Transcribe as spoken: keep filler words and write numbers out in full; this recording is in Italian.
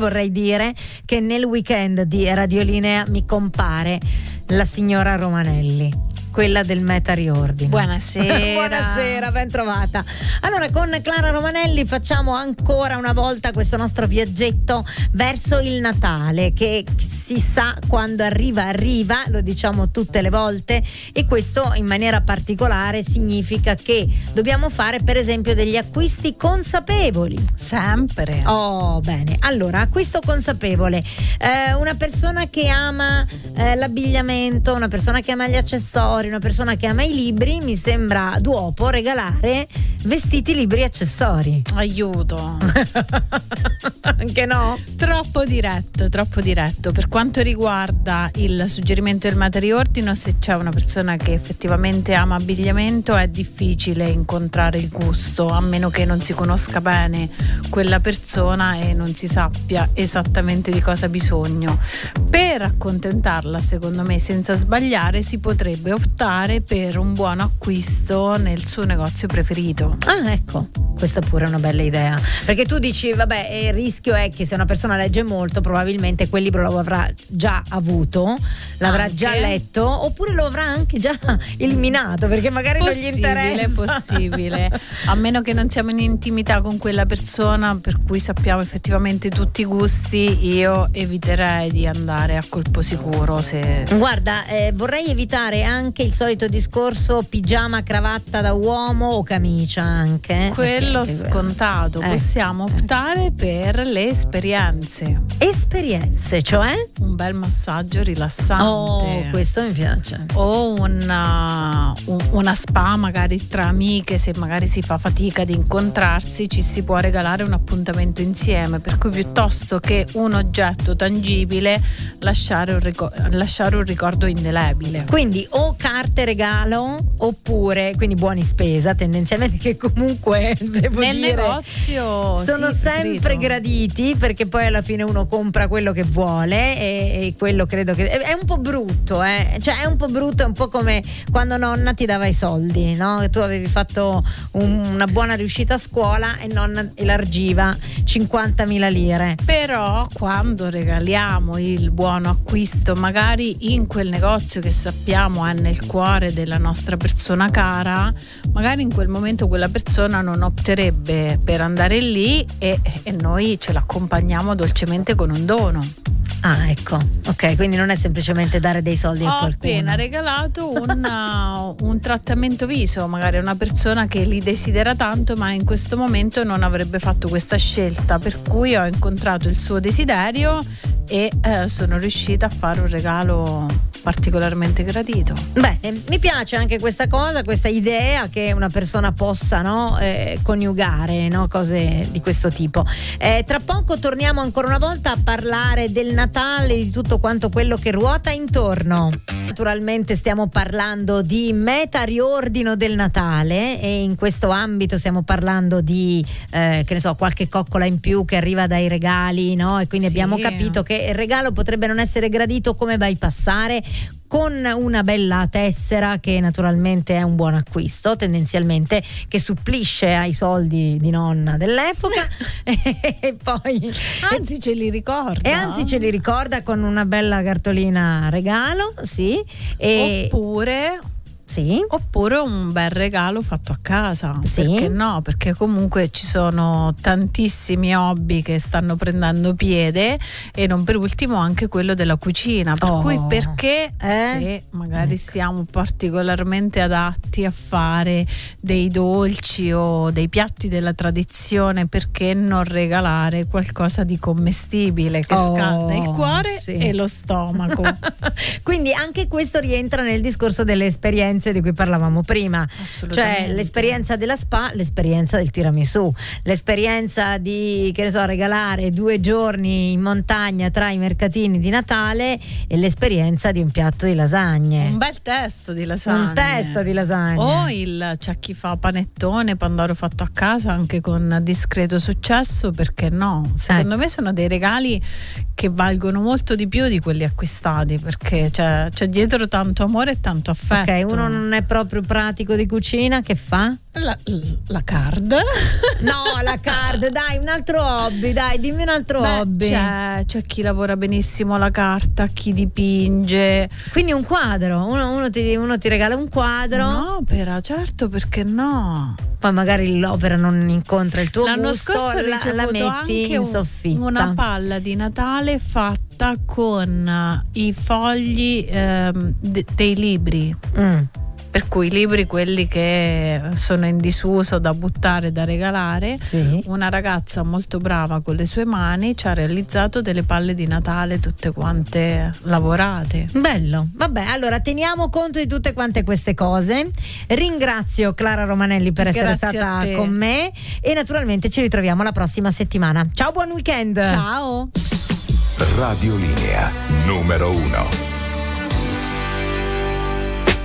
vorrei dire che nel weekend di Radiolinea mi compare la signora Romanelli, quella del meta riordino. Buonasera. Buonasera, ben trovata. Allora, con Clara Romanelli facciamo ancora una volta questo nostro viaggetto verso il Natale, che si sa quando arriva arriva, lo diciamo tutte le volte, e questo in maniera particolare significa che dobbiamo fare per esempio degli acquisti consapevoli. Sempre. Oh, bene. Allora, acquisto consapevole. Eh, una persona che ama eh, l'abbigliamento, una persona che ama gli accessori, una persona che ama i libri, mi sembra d'uopo regalare vestiti, libri e accessori. Aiuto. Anche no? Troppo diretto, troppo diretto. Per quanto riguarda il suggerimento del meta riordino, se c'è una persona che effettivamente ama abbigliamento è difficile incontrare il gusto, a meno che non si conosca bene quella persona e non si sappia esattamente di cosa ha bisogno. Per accontentarla, secondo me, senza sbagliare, si potrebbe optare per un buon acquisto nel suo negozio preferito. Ah, ecco, questa pure è una bella idea, perché tu dici vabbè, il rischio è che se una persona legge molto probabilmente quel libro lo avrà già avuto, l'avrà anche. già letto, oppure lo avrà anche già eliminato, perché magari possibile, non gli interessa. Possibile, a meno che non siamo in intimità con quella persona per cui sappiamo effettivamente tutti i gusti. Io eviterei di andare a colpo sicuro. Se guarda, eh, vorrei evitare anche il solito discorso pigiama, cravatta da uomo o camicia, anche quello anche scontato. eh. Possiamo optare per le esperienze. Esperienze, cioè? Un bel massaggio rilassante. Oh, questo mi piace. O una, un, una spa magari tra amiche, se magari si fa fatica di incontrarsi, ci si può regalare un appuntamento insieme, per cui piuttosto che un oggetto tangibile lasciare un, ricor- lasciare un ricordo indelebile. Quindi o carte regalo, oppure quindi buoni spesa tendenzialmente, che comunque devo nel dire negozio sono sì, sempre preferito. graditi, perché poi alla fine uno compra quello che vuole e, e quello credo che è un po' brutto, eh? Cioè è un po' brutto, è un po' come quando nonna ti dava i soldi, no? Che tu avevi fatto un, una buona riuscita a scuola e nonna elargiva cinquantamila lire. Però quando regaliamo il buono acquisto magari in quel negozio che sappiamo è nel cuore della nostra persona cara, magari in quel momento quella persona non opterebbe per andare lì e, e noi ce l'accompagniamo dolcemente con un dono. Ah, ecco, ok, quindi non è semplicemente dare dei soldi Ho a qualcuno. Ho appena regalato un, un trattamento viso, magari a una persona che li desidera tanto, ma in questo momento non avrebbe fatto questa scelta, per cui ho incontrato il suo desiderio e eh, sono riuscita a fare un regalo particolarmente gradito. Beh, mi piace anche questa cosa, questa idea che una persona possa, no, eh, coniugare, no, cose di questo tipo. Eh, tra poco torniamo ancora una volta a parlare del Natale, di tutto quanto quello che ruota intorno. Naturalmente stiamo parlando di meta riordino del Natale e in questo ambito stiamo parlando di eh, che ne so, qualche coccola in più che arriva dai regali, no? E quindi sì. abbiamo capito che il regalo potrebbe non essere gradito come bypassare con una bella tessera, che naturalmente è un buon acquisto tendenzialmente, che supplisce ai soldi di nonna dell'epoca e poi anzi ce li ricorda e anzi ce li ricorda con una bella cartolina regalo, sì, e oppure Sì. Oppure un bel regalo fatto a casa. Sì. Perché no? Perché comunque ci sono tantissimi hobby che stanno prendendo piede, e non per ultimo anche quello della cucina. Per oh. cui perché eh? se magari ecco. siamo particolarmente adatti a fare dei dolci o dei piatti della tradizione, perché non regalare qualcosa di commestibile che oh, scalda il cuore sì. e lo stomaco. Quindi anche questo rientra nel discorso delle esperienze di cui parlavamo prima, cioè l'esperienza della spa, l'esperienza del tiramisù, l'esperienza di, che ne so, regalare due giorni in montagna tra i mercatini di Natale, e l'esperienza di un piatto di lasagne, un bel testo di lasagne, un testo di lasagne, o il c'è chi fa panettone, pandoro fatto a casa anche con discreto successo, perché no? Secondo eh. me sono dei regali che valgono molto di più di quelli acquistati, perché c'è, c'è dietro tanto amore e tanto affetto. Ok, uno non è proprio pratico di cucina, che fa? La, la card. No, la card, dai, un altro hobby, dai, dimmi un altro Beh, hobby. C'è, c'è chi lavora benissimo la carta, chi dipinge. Quindi un quadro, uno, uno, ti, uno ti regala un quadro. Un'opera, certo, perché no? Poi magari l'opera non incontra il tuo L'anno gusto, scorso ho la, la ricevuto metti anche in un- soffitta. una palla di Natale fatta con i fogli ehm, de- dei libri. Mm. Per cui i libri, quelli che sono in disuso, da buttare, da regalare, Sì. una ragazza molto brava con le sue mani ci ha realizzato delle palle di Natale tutte quante lavorate. Bello, vabbè, allora teniamo conto di tutte quante queste cose. Ringrazio Clara Romanelli per essere Grazie a stata te. con me e naturalmente ci ritroviamo la prossima settimana. Ciao, buon weekend. Ciao! Radiolinea numero uno.